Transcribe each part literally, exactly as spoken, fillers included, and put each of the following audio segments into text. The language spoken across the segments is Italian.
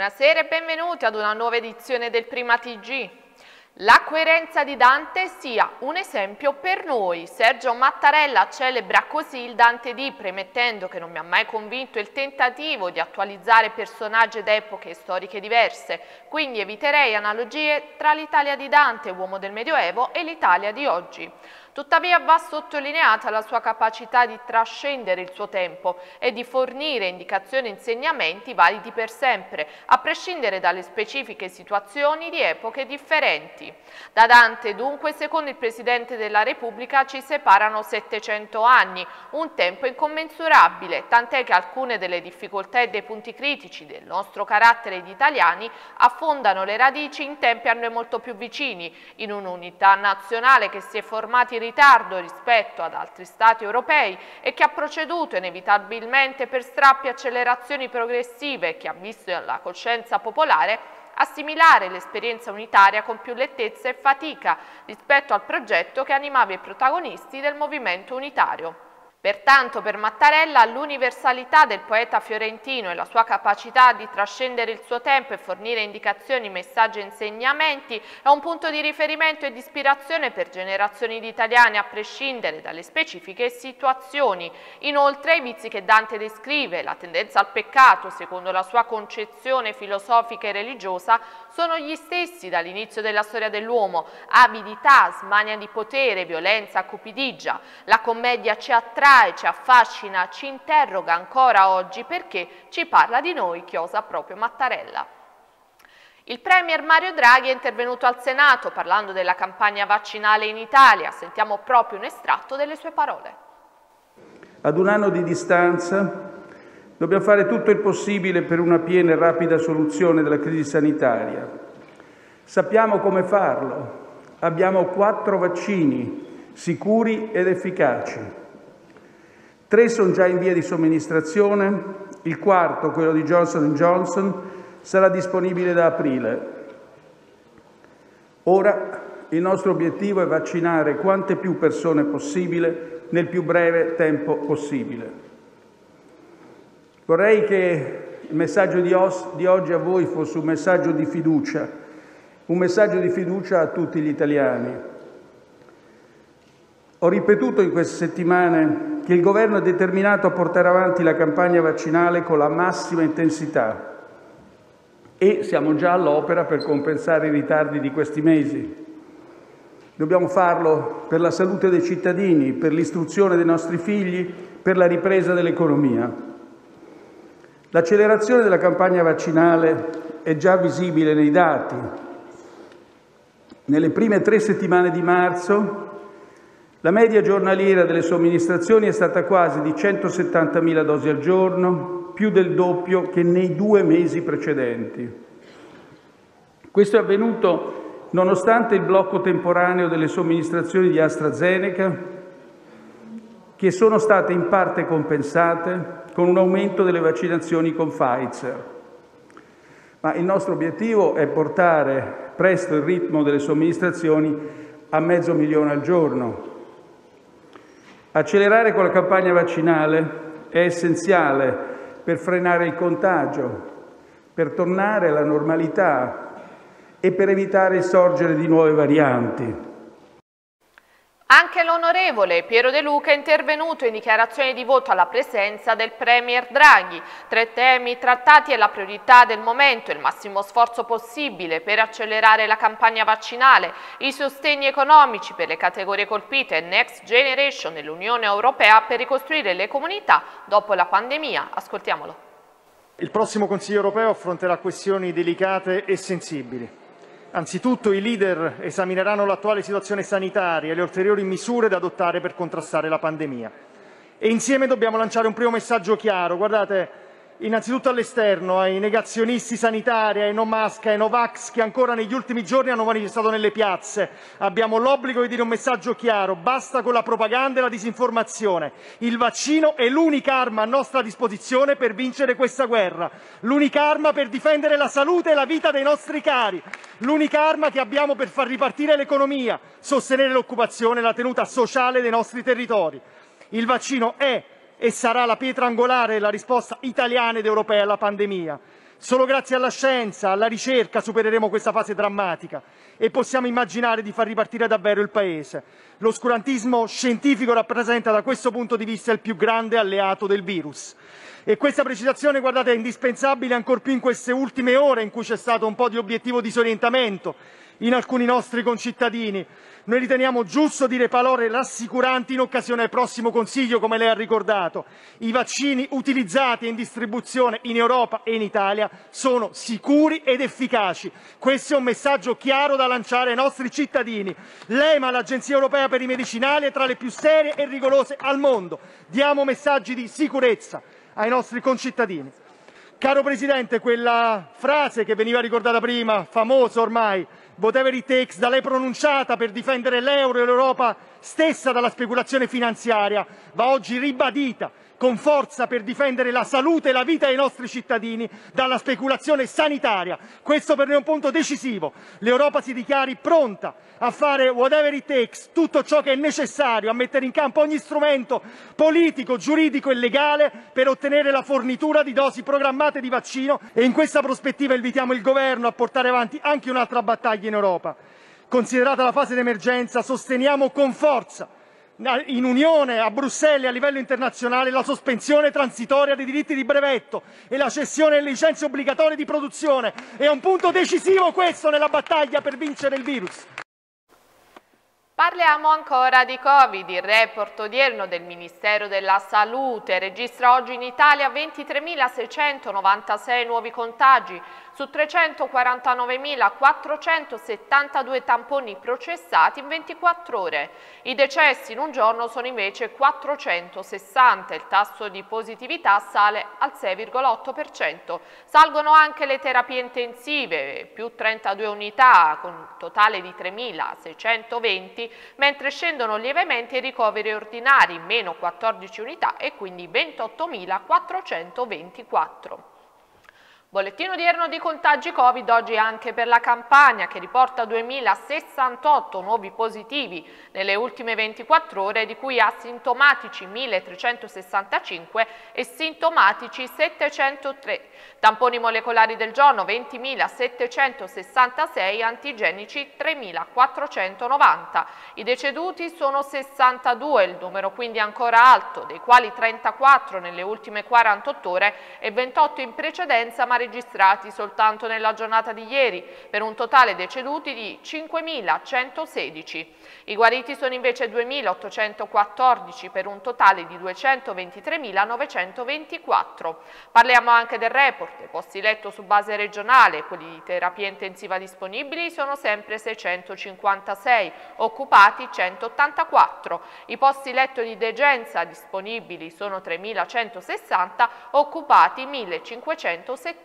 Buonasera e benvenuti ad una nuova edizione del Prima T G. La coerenza di Dante sia un esempio per noi. Sergio Mattarella celebra così il Dante di, premettendo che non mi ha mai convinto il tentativo di attualizzare personaggi ed epoche storiche diverse, quindi eviterei analogie tra l'Italia di Dante, uomo del Medioevo, e l'Italia di oggi. Tuttavia va sottolineata la sua capacità di trascendere il suo tempo e di fornire indicazioni e insegnamenti validi per sempre, a prescindere dalle specifiche situazioni di epoche differenti. Da Dante, dunque, secondo il Presidente della Repubblica, ci separano settecento anni, un tempo incommensurabile, tant'è che alcune delle difficoltà e dei punti critici del nostro carattere di italiani affondano le radici in tempi a noi molto più vicini, in un'unità nazionale che si è formata in ritardo rispetto ad altri stati europei e che ha proceduto inevitabilmente per strappi e accelerazioni progressive e che ha visto la coscienza popolare assimilare l'esperienza unitaria con più lentezza e fatica rispetto al progetto che animava i protagonisti del movimento unitario. Pertanto, per Mattarella, l'universalità del poeta fiorentino e la sua capacità di trascendere il suo tempo e fornire indicazioni, messaggi e insegnamenti è un punto di riferimento e di ispirazione per generazioni di italiani, a prescindere dalle specifiche situazioni. Inoltre, i vizi che Dante descrive, la tendenza al peccato, secondo la sua concezione filosofica e religiosa, sono gli stessi dall'inizio della storia dell'uomo: avidità, smania di potere, violenza, cupidigia. La commedia ci attrae, ci affascina, ci interroga ancora oggi perché ci parla di noi, chiosa proprio Mattarella. Il premier Mario Draghi è intervenuto al Senato parlando della campagna vaccinale in Italia. Sentiamo proprio un estratto delle sue parole. Ad un anno di distanza dobbiamo fare tutto il possibile per una piena e rapida soluzione della crisi sanitaria. Sappiamo come farlo. Abbiamo quattro vaccini sicuri ed efficaci. Tre sono già in via di somministrazione, il quarto, quello di Johnson and Johnson, sarà disponibile da aprile. Ora il nostro obiettivo è vaccinare quante più persone possibile nel più breve tempo possibile. Vorrei che il messaggio di, os- di oggi a voi fosse un messaggio di fiducia, un messaggio di fiducia a tutti gli italiani. Ho ripetuto in queste settimane che il Governo è determinato a portare avanti la campagna vaccinale con la massima intensità e siamo già all'opera per compensare i ritardi di questi mesi. Dobbiamo farlo per la salute dei cittadini, per l'istruzione dei nostri figli, per la ripresa dell'economia. L'accelerazione della campagna vaccinale è già visibile nei dati. Nelle prime tre settimane di marzo la media giornaliera delle somministrazioni è stata quasi di centosettantamila dosi al giorno, più del doppio che nei due mesi precedenti. Questo è avvenuto nonostante il blocco temporaneo delle somministrazioni di AstraZeneca, che sono state in parte compensate con un aumento delle vaccinazioni con Pfizer. Ma il nostro obiettivo è portare presto il ritmo delle somministrazioni a mezzo milione al giorno. Accelerare con la campagna vaccinale è essenziale per frenare il contagio, per tornare alla normalità e per evitare il sorgere di nuove varianti. Anche l'onorevole Piero De Luca è intervenuto in dichiarazione di voto alla presenza del premier Draghi. Tre temi trattati e la priorità del momento: il massimo sforzo possibile per accelerare la campagna vaccinale, i sostegni economici per le categorie colpite e Next Generation dell'Unione Europea per ricostruire le comunità dopo la pandemia. Ascoltiamolo. Il prossimo Consiglio europeo affronterà questioni delicate e sensibili. Anzitutto i leader esamineranno l'attuale situazione sanitaria e le ulteriori misure da adottare per contrastare la pandemia. E insieme dobbiamo lanciare un primo messaggio chiaro. Guardate, innanzitutto all'esterno, ai negazionisti sanitari, ai no mask, ai no vax che ancora negli ultimi giorni hanno manifestato nelle piazze. Abbiamo l'obbligo di dire un messaggio chiaro: basta con la propaganda e la disinformazione. Il vaccino è l'unica arma a nostra disposizione per vincere questa guerra, l'unica arma per difendere la salute e la vita dei nostri cari, l'unica arma che abbiamo per far ripartire l'economia, sostenere l'occupazione e la tenuta sociale dei nostri territori. Il vaccino è e sarà la pietra angolare della risposta italiana ed europea alla pandemia. Solo grazie alla scienza, alla ricerca supereremo questa fase drammatica e possiamo immaginare di far ripartire davvero il Paese. L'oscurantismo scientifico rappresenta da questo punto di vista il più grande alleato del virus. E questa precisazione, guardate, è indispensabile ancor più in queste ultime ore in cui c'è stato un po' di obiettivo disorientamento in alcuni nostri concittadini. Noi riteniamo giusto dire parole rassicuranti in occasione del prossimo Consiglio, come lei ha ricordato. I vaccini utilizzati e in distribuzione in Europa e in Italia sono sicuri ed efficaci. Questo è un messaggio chiaro da lanciare ai nostri cittadini. L'E M A, l'Agenzia Europea per i Medicinali, è tra le più serie e rigorose al mondo. Diamo messaggi di sicurezza ai nostri concittadini. Caro Presidente, quella frase che veniva ricordata prima, famosa ormai, whatever it takes, da lei pronunciata per difendere l'euro e l'Europa stessa dalla speculazione finanziaria, va oggi ribadita con forza per difendere la salute e la vita dei nostri cittadini dalla speculazione sanitaria. Questo per noi è un punto decisivo. L'Europa si dichiari pronta a fare whatever it takes, tutto ciò che è necessario, a mettere in campo ogni strumento politico, giuridico e legale per ottenere la fornitura di dosi programmate di vaccino, e in questa prospettiva invitiamo il Governo a portare avanti anche un'altra battaglia in Europa. Considerata la fase d'emergenza, sosteniamo con forza in Unione, a Bruxelles e a livello internazionale, la sospensione transitoria dei diritti di brevetto e la cessione delle licenze obbligatorie di produzione. È un punto decisivo questo nella battaglia per vincere il virus. Parliamo ancora di Covid. Il report odierno del Ministero della Salute registra oggi in Italia ventitremilaseicentonovantasei nuovi contagi su trecentoquarantanovemilaquattrocentosettantadue tamponi processati in ventiquattro ore. I decessi in un giorno sono invece quattrocentosessanta. Il tasso di positività sale al sei virgola otto per cento. Salgono anche le terapie intensive, più trentadue unità con un totale di tremilaseicentoventi, mentre scendono lievemente i ricoveri ordinari, meno quattordici unità e quindi ventottomilaquattrocentoventiquattro. Bollettino odierno di contagi Covid oggi anche per la Campania, che riporta duemilasessantotto nuovi positivi nelle ultime ventiquattro ore, di cui asintomatici milletrecentosessantacinque e sintomatici settecentotre. Tamponi molecolari del giorno ventimilasettecentosessantasei, antigenici tremilaquattrocentonovanta. I deceduti sono sessantadue, il numero quindi ancora alto, dei quali trentaquattro nelle ultime quarantotto ore e ventotto in precedenza, ma registrati soltanto nella giornata di ieri, per un totale deceduti di cinquemilacentosedici. I guariti sono invece duemilaottocentoquattordici per un totale di duecentoventitremilanovecentoventiquattro. Parliamo anche del report dei posti letto su base regionale. Quelli di terapia intensiva disponibili sono sempre seicentocinquantasei, occupati centottantaquattro. I posti letto di degenza disponibili sono tremilacentosessanta, occupati millecinquecentosettantasei.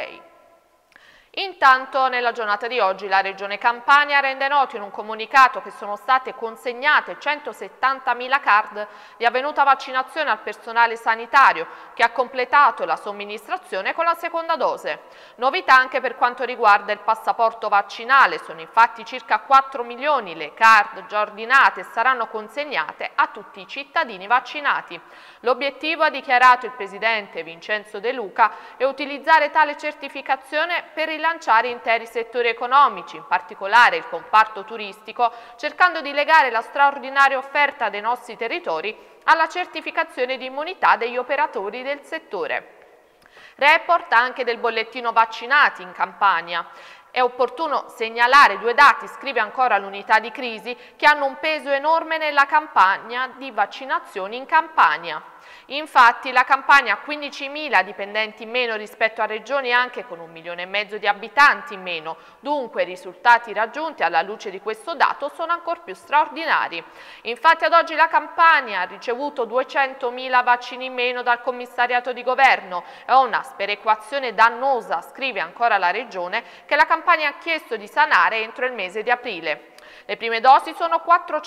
Intanto nella giornata di oggi la Regione Campania rende noto in un comunicato che sono state consegnate centosettantamila card di avvenuta vaccinazione al personale sanitario che ha completato la somministrazione con la seconda dose. Novità anche per quanto riguarda il passaporto vaccinale, sono infatti circa quattro milioni le card già ordinate e saranno consegnate a tutti i cittadini vaccinati. L'obiettivo, ha dichiarato il presidente Vincenzo De Luca, è utilizzare tale certificazione per rilanciare interi settori economici, in particolare il comparto turistico, cercando di legare la straordinaria offerta dei nostri territori alla certificazione di immunità degli operatori del settore. Report anche del bollettino vaccinati in Campania. È opportuno segnalare due dati, scrive ancora l'unità di crisi, che hanno un peso enorme nella campagna di vaccinazioni in Campania. Infatti la Campania ha quindicimila dipendenti in meno rispetto a regioni anche con un milione e mezzo di abitanti in meno, dunque i risultati raggiunti alla luce di questo dato sono ancor più straordinari. Infatti ad oggi la Campania ha ricevuto duecentomila vaccini in meno dal commissariato di governo, è una sperequazione dannosa, scrive ancora la regione, che la Campania ha chiesto di sanare entro il mese di aprile. Le prime dosi sono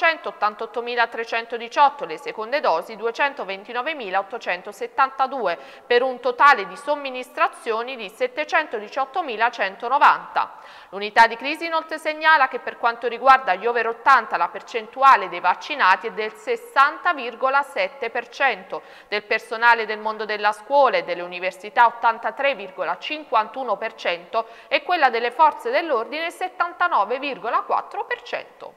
quattrocentottantottomilatrecentodiciotto, le seconde dosi duecentoventinovemilaottocentosettantadue, per un totale di somministrazioni di settecentodiciottomilacentonovanta. L'unità di crisi inoltre segnala che per quanto riguarda gli over ottanta la percentuale dei vaccinati è del sessanta virgola sette per cento, del personale del mondo della scuola e delle università ottantatré virgola cinquantuno per cento e quella delle forze dell'ordine settantanove virgola quattro per cento.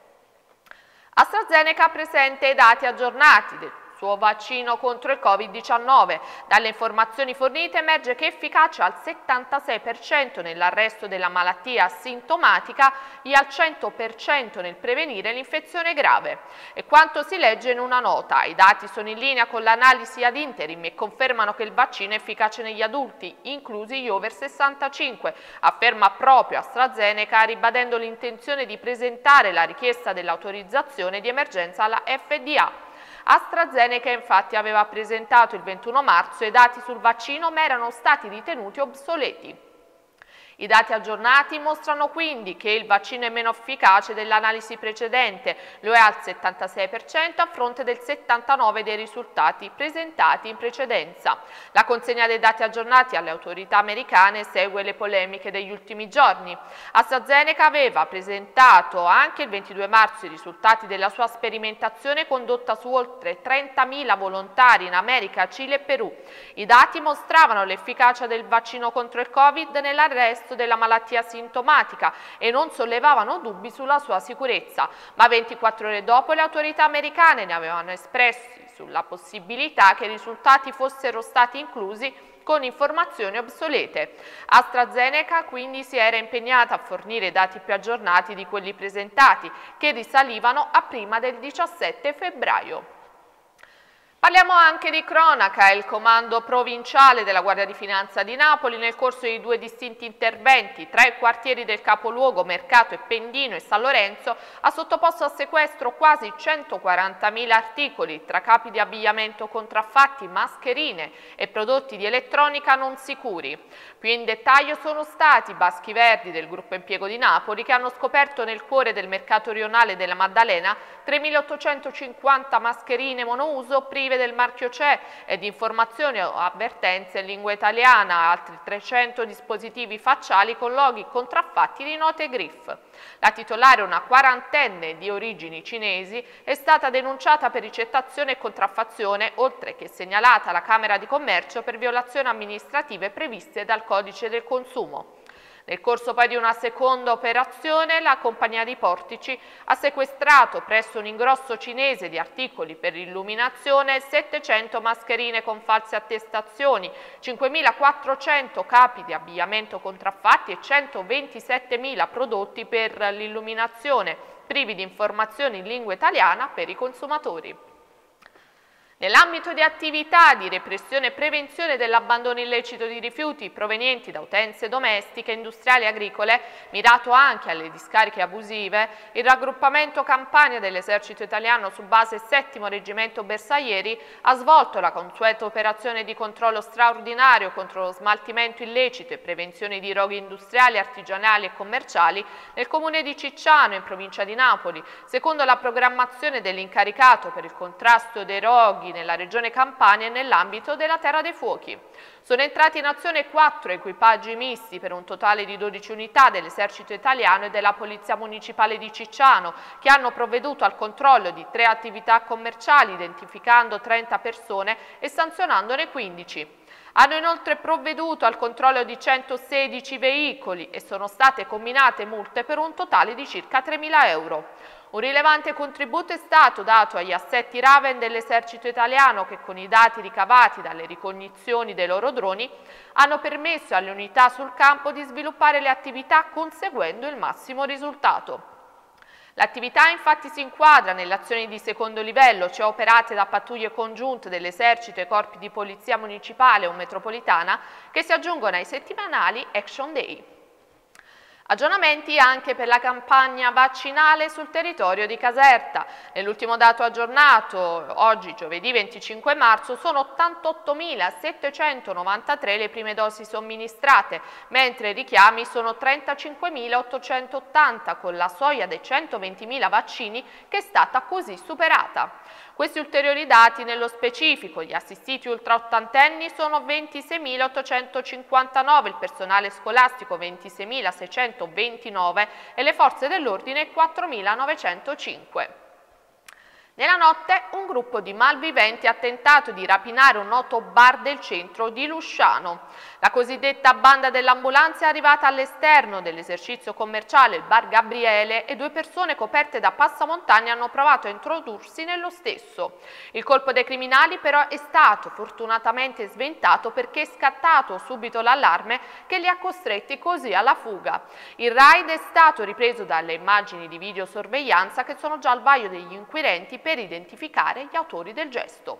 AstraZeneca presenta i dati aggiornati del suo vaccino contro il Covid diciannove. Dalle informazioni fornite emerge che è efficace al settantasei per cento nell'arresto della malattia asintomatica e al cento per cento nel prevenire l'infezione grave. E quanto si legge in una nota, i dati sono in linea con l'analisi ad interim e confermano che il vaccino è efficace negli adulti, inclusi gli over sessantacinque, afferma proprio AstraZeneca, ribadendo l'intenzione di presentare la richiesta dell'autorizzazione di emergenza alla F D A. AstraZeneca infatti aveva presentato il ventuno marzo i dati sul vaccino, ma erano stati ritenuti obsoleti. I dati aggiornati mostrano quindi che il vaccino è meno efficace dell'analisi precedente, lo è al settantasei per cento a fronte del settantanove per cento dei risultati presentati in precedenza. La consegna dei dati aggiornati alle autorità americane segue le polemiche degli ultimi giorni. AstraZeneca aveva presentato anche il ventidue marzo i risultati della sua sperimentazione condotta su oltre trentamila volontari in America, Cile e Perù. I dati mostravano l'efficacia del vaccino contro il Covid nell'arresto della malattia sintomatica e non sollevavano dubbi sulla sua sicurezza, ma ventiquattro ore dopo le autorità americane ne avevano espressi sulla possibilità che i risultati fossero stati inclusi con informazioni obsolete. AstraZeneca quindi si era impegnata a fornire dati più aggiornati di quelli presentati, che risalivano a prima del diciassette febbraio. Parliamo anche di cronaca. Il comando provinciale della Guardia di Finanza di Napoli, nel corso di due distinti interventi tra i quartieri del capoluogo Mercato e Pendino e San Lorenzo, ha sottoposto a sequestro quasi centoquarantamila articoli, tra capi di abbigliamento contraffatti, mascherine e prodotti di elettronica non sicuri. Più in dettaglio sono stati i Baschi Verdi del gruppo Impiego di Napoli che hanno scoperto nel cuore del mercato rionale della Maddalena tremilaottocentocinquanta mascherine monouso prive del marchio C E ed informazioni o avvertenze in lingua italiana, altri trecento dispositivi facciali con loghi contraffatti di note e griffe. La titolare, una quarantenne di origini cinesi, è stata denunciata per ricettazione e contraffazione, oltre che segnalata alla Camera di Commercio per violazioni amministrative previste dal Codice del Consumo. Nel corso poi di una seconda operazione, la compagnia di portici ha sequestrato presso un ingrosso cinese di articoli per illuminazione settecento mascherine con false attestazioni, cinquemilaquattrocento capi di abbigliamento contraffatti e centoventisettemila prodotti per l'illuminazione, privi di informazioni in lingua italiana per i consumatori. Nell'ambito di attività di repressione e prevenzione dell'abbandono illecito di rifiuti provenienti da utenze domestiche, industriali e agricole, mirato anche alle discariche abusive, il raggruppamento Campania dell'Esercito Italiano su base settimo Reggimento Bersaglieri ha svolto la consueta operazione di controllo straordinario contro lo smaltimento illecito e prevenzione di roghi industriali, artigianali e commerciali nel comune di Cicciano, in provincia di Napoli, secondo la programmazione dell'incaricato per il contrasto dei roghi nella regione Campania e nell'ambito della Terra dei Fuochi. Sono entrati in azione quattro equipaggi misti per un totale di dodici unità dell'Esercito Italiano e della Polizia Municipale di Cicciano, che hanno provveduto al controllo di tre attività commerciali, identificando trenta persone e sanzionandone quindici. Hanno inoltre provveduto al controllo di centosedici veicoli e sono state comminate multe per un totale di circa tremila euro. Un rilevante contributo è stato dato agli assetti Raven dell'Esercito Italiano che, con i dati ricavati dalle ricognizioni dei loro droni, hanno permesso alle unità sul campo di sviluppare le attività conseguendo il massimo risultato. L'attività infatti si inquadra nelle azioni di secondo livello, cioè operate da pattuglie congiunte dell'Esercito e corpi di polizia municipale o metropolitana, che si aggiungono ai settimanali Action Day. Aggiornamenti anche per la campagna vaccinale sul territorio di Caserta. Nell'ultimo dato aggiornato, oggi giovedì venticinque marzo, sono ottantottomilasettecentonovantatré le prime dosi somministrate, mentre i richiami sono trentacinquemilaottocentottanta, con la soglia dei centoventimila vaccini che è stata così superata. Questi ulteriori dati nello specifico: gli assistiti ultra ottantenni sono ventiseimilaottocentocinquantanove, il personale scolastico ventiseimilaseicentoventinove e le forze dell'ordine quattromilanovecentocinque. Nella notte un gruppo di malviventi ha tentato di rapinare un noto bar del centro di Lusciano. La cosiddetta banda dell'ambulanza è arrivata all'esterno dell'esercizio commerciale, il bar Gabriele, e due persone coperte da passamontagna hanno provato a introdursi nello stesso. Il colpo dei criminali però è stato fortunatamente sventato, perché è scattato subito l'allarme che li ha costretti così alla fuga. Il raid è stato ripreso dalle immagini di videosorveglianza che sono già al vaglio degli inquirenti per identificare gli autori del gesto.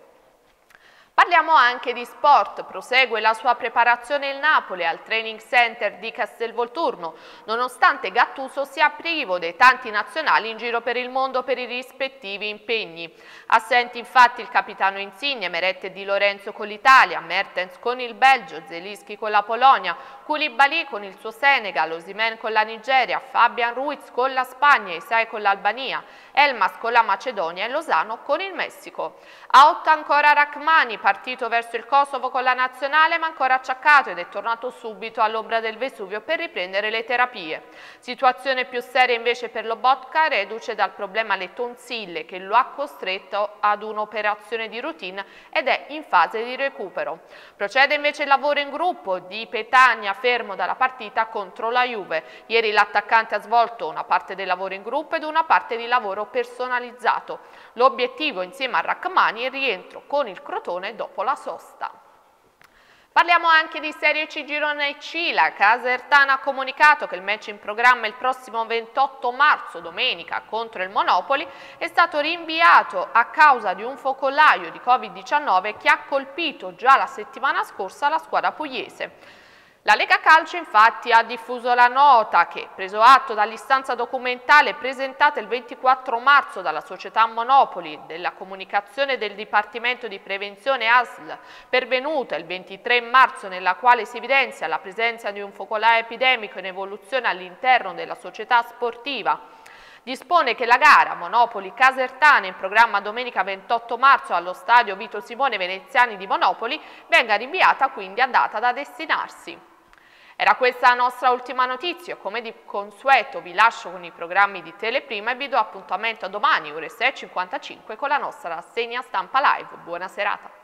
Parliamo anche di sport. Prosegue la sua preparazione il Napoli al training center di Castelvolturno, nonostante Gattuso sia privo dei tanti nazionali in giro per il mondo per i rispettivi impegni. Assenti infatti il capitano Insigne, Meret e Di Lorenzo con l'Italia, Mertens con il Belgio, Zelinski con la Polonia, Koulibaly con il suo Senegal, Osimhen con la Nigeria, Fabian Ruiz con la Spagna, Isai con l'Albania, Elmas con la Macedonia e Lozano con il Messico. Out ancora Rachmani, partito verso il Kosovo con la nazionale ma ancora acciaccato, ed è tornato subito all'ombra del Vesuvio per riprendere le terapie. Situazione più seria invece per Lobotka, reduce dal problema alle tonsille che lo ha costretto ad un'operazione di routine ed è in fase di recupero. Procede invece il lavoro in gruppo di Petagna, fermo dalla partita contro la Juve. Ieri l'attaccante ha svolto una parte del lavoro in gruppo ed una parte di lavoro personalizzato. L'obiettivo insieme a Rachmani è il rientro con il Crotone dopo la sosta. Parliamo anche di Serie C Girone C. La Casertana ha comunicato che il match in programma il prossimo ventotto marzo, domenica, contro il Monopoli è stato rinviato a causa di un focolaio di Covid diciannove che ha colpito già la settimana scorsa la squadra pugliese. La Lega Calcio infatti ha diffuso la nota che, preso atto dall'istanza documentale presentata il ventiquattro marzo dalla società Monopoli, della comunicazione del Dipartimento di Prevenzione A S L pervenuta il ventitré marzo, nella quale si evidenzia la presenza di un focolaio epidemico in evoluzione all'interno della società sportiva, dispone che la gara Monopoli Casertana, in programma domenica ventotto marzo allo stadio Vito Simone Veneziani di Monopoli, venga rinviata quindi a data da destinarsi. Era questa la nostra ultima notizia. Come di consueto vi lascio con i programmi di Teleprima e vi do appuntamento a domani ore sei e cinquantacinque con la nostra rassegna stampa live. Buona serata.